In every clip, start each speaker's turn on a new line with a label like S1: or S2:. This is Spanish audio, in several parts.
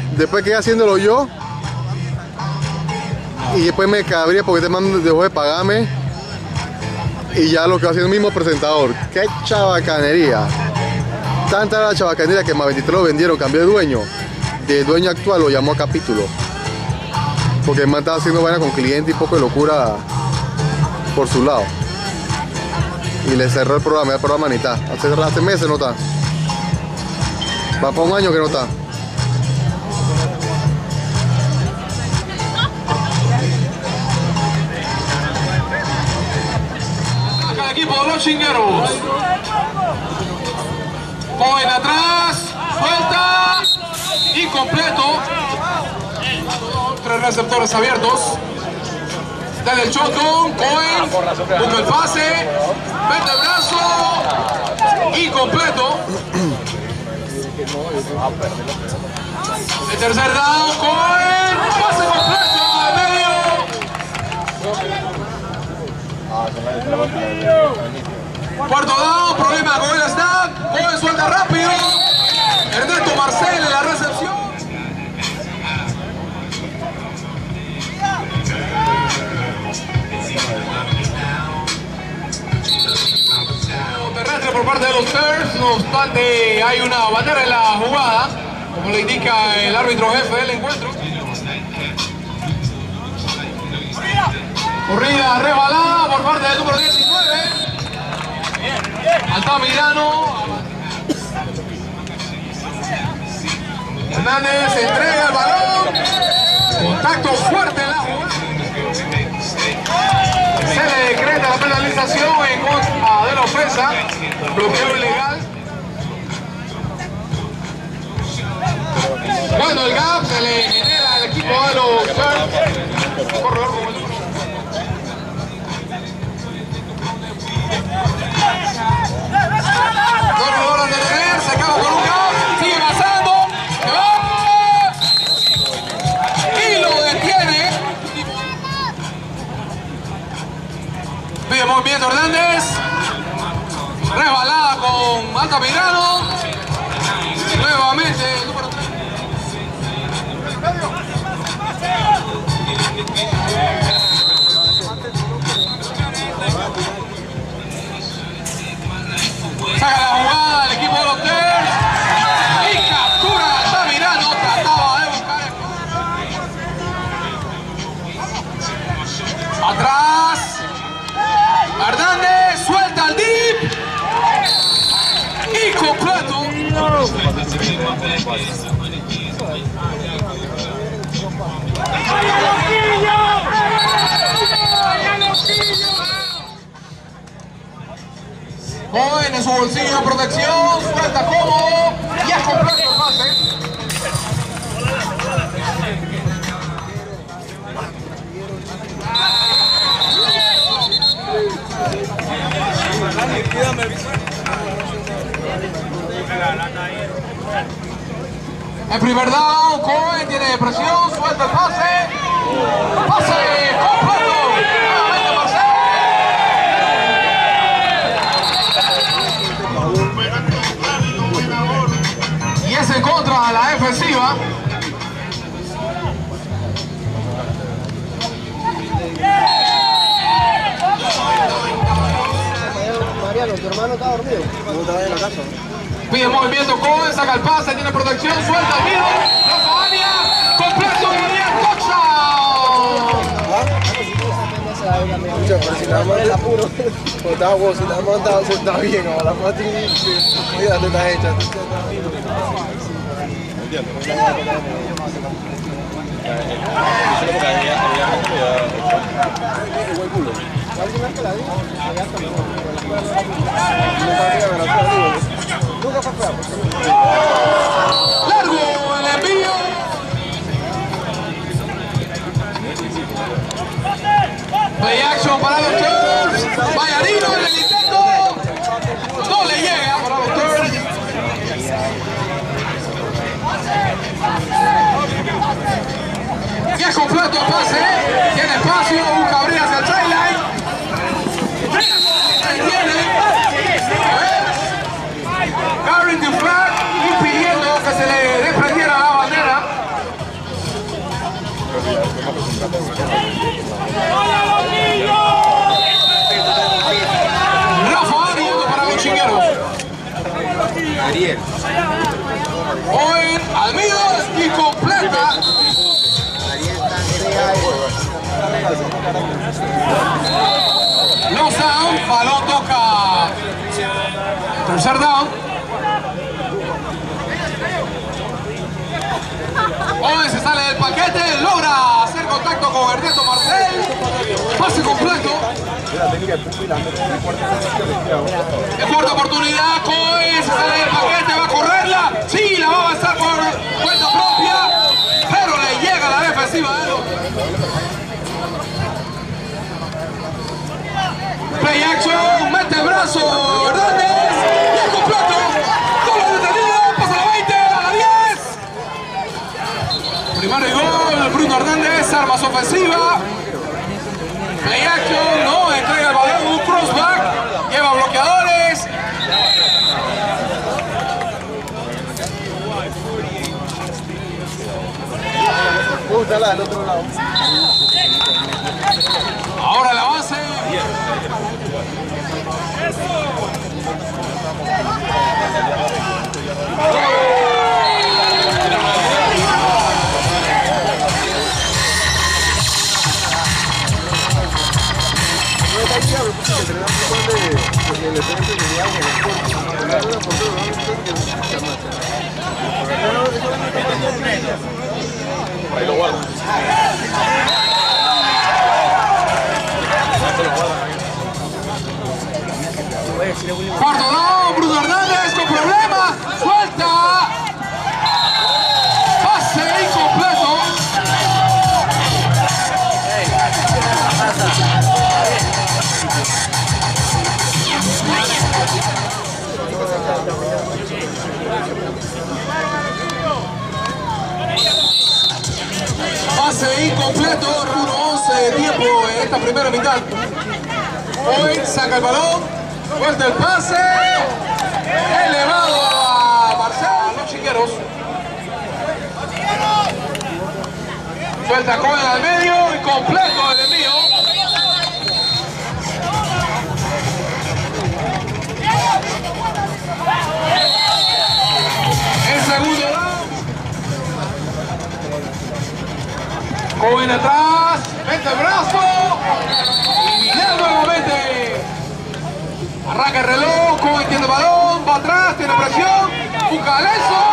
S1: después quedé haciéndolo yo. Y después me cabría porque este man dejó de pagarme. Y ya lo que va haciendo el mismo presentador. ¡Qué chabacanería! Tanta era la chabacanería que más 23 lo vendieron, cambió de dueño. De dueño actual lo llamó a capítulo. Porque el man estaba haciendo vaina con clientes y poco de locura por su lado. Y le cerró el programa ni está. Hace meses no está. Va para un año que no está.
S2: Acá el equipo de los chingueros. Cohen atrás, suelta, incompleto. 3 receptores abiertos. Está en el shotgun, Cohen, busca el pase, mete el brazo, incompleto. El tercer down, Cohen, pase completo al medio. Cuarto down, problema con el snap, Cohen suelta rápido. Ernesto Marcel en la recepción. Terrestre por parte de los Bears, no obstante hay una bandera en la jugada, como le indica el árbitro jefe del encuentro. Corrida rebalada por parte del número 19. Altamirano. Hernández entrega el balón. Contacto fuerte en la jugada. Se le decreta la penalización en contra de la ofensa, bloqueo ilegal. Cuando el gap se le genera al equipo de los Bears. Corredor como el corredor de detener, se acaba con un gap, sigue pasando, se va y lo detiene. Pide movimiento Hernández. Resbalada con Altamirano. Nuevamente el número 3. Saca la jugada el equipo de los Bears y captura a Altamirano. Trataba de buscar el... Atrás. Hernández suelta al deep. Incompleto. Cohen en su bolsillo de protección, suelta cómodo y es completo el pase. El primer down, Cohen tiene presión, suelta el pase. Pase completo. Nuevamente Marcel. Y es en contra de la defensiva.
S3: Mariano, tu hermano está dormido. No estaba en la casa.
S2: Pide movimiento Cohen, saca el pase, tiene protección, suelta el tiro. Rafaania, completo y el touchdown.
S3: Pero si la mano es apuro, si la mano está bien, o la mano cuídate, está hecha.
S2: Largo el envío. Play action para los Bears. Vallarino en el intento. No le llega para los Bears. Y es completo el pase. Tiene espacio. Busca abrir hacia el sideline. Carrying the flag, impidiendo que se le desprendiera la bandera. con Ernesto Marcel. Pase completo. En cuarta oportunidad, Cohen se sale del paquete, va a correrla. Sí, la va a avanzar por cuenta propia, pero le llega la defensiva de los. Play action, mete el brazo Hernández. Y es completo. Todo detenido, pasa a la 20, a la 10. Primero y gol, Bruno Hernández, arma su ofensiva. Play action, no, entrega el balón, un crossback, lleva bloqueadores.
S3: Búscala del otro lado.
S2: Ahora el avance.
S3: Ahí lo guardo.
S2: Cuarto down, Bruno Hernández con problemas, suelta. Pase incompleto. Pase incompleto, Bruno 11 de tiempo en esta primera mitad. Hoy saca el balón, vuelta el pase, elevado a Marcel, los chiqueros. Suelta Cohen al medio, incompleto el envío. El segundo down. Cohen atrás, mete el brazo y Miguel nuevamente. Arranca el reloj, Cohen tiene el balón, va atrás, tiene presión, busca a Lenson.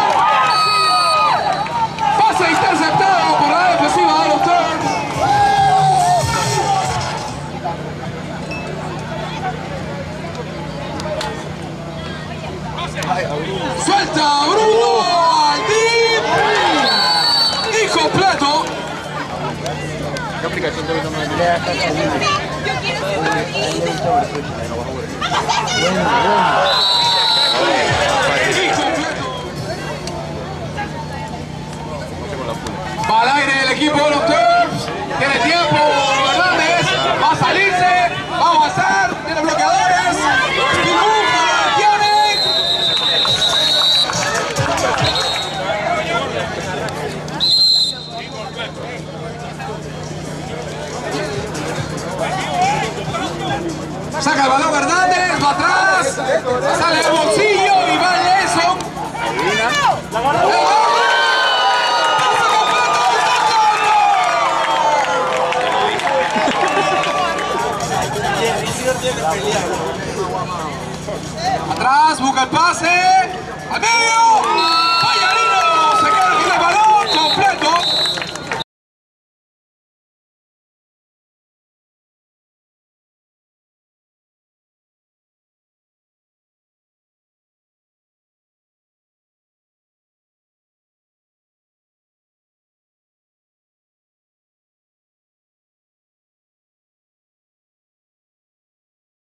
S2: Pase interceptado por la defensiva de los Terps. Suelta a Bruno al deep. Incompleto.
S3: ¿Qué aplicación te viene a
S2: Va al aire el equipo de los Terps. Tiene tiempo Hernández. Va a salirse. Va a avanzar. Tiene bloqueadores. Y nunca tiene. Saca el balón Hernández. Va atrás. Sale del bolsillo y va Lenson. Atrás, busca el pase. Al medio.